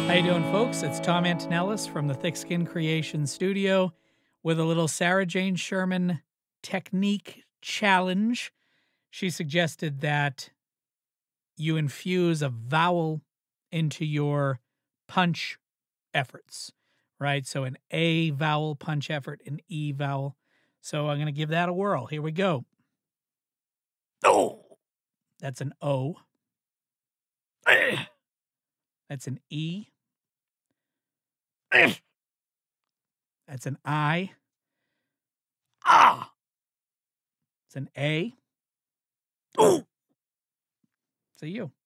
How you doing, folks? It's Tom Antonellis from the Thick Skin Creation Studio with a little Sarah Jane Sherman technique challenge. She suggested that you infuse a vowel into your punch efforts, right? So an A vowel punch effort, an E vowel. So I'm going to give that a whirl. Here we go. Oh, that's an O. That's an E. That's an I. Ah. It's an A. It's a U.